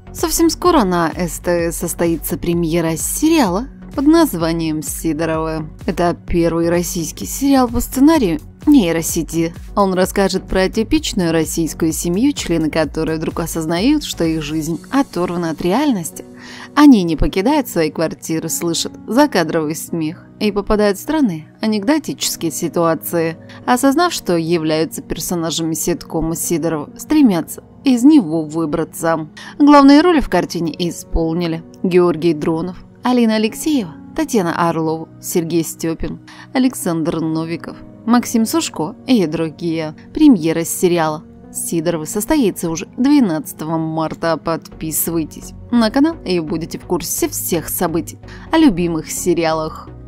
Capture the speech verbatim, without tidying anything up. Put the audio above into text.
Совсем скоро на СТС состоится премьера сериала под названием «Сидоровы». Это первый российский сериал по сценарию нейросети. Он расскажет про типичную российскую семью, члены которой вдруг осознают, что их жизнь оторвана от реальности. Они не покидают свои квартиры, слышат закадровый смех и попадают в странные анекдотические ситуации. Осознав, что являются персонажами ситкома Сидорова, стремятся из него выбраться. Главные роли в картине исполнили Георгий Дронов, Алина Алексеева, Татьяна Орлова, Сергей Степин, Александр Новиков, Максим Сушко и другие. Премьера сериала «Сидоровы» состоится уже двенадцатого марта. Подписывайтесь на канал и будете в курсе всех событий о любимых сериалах.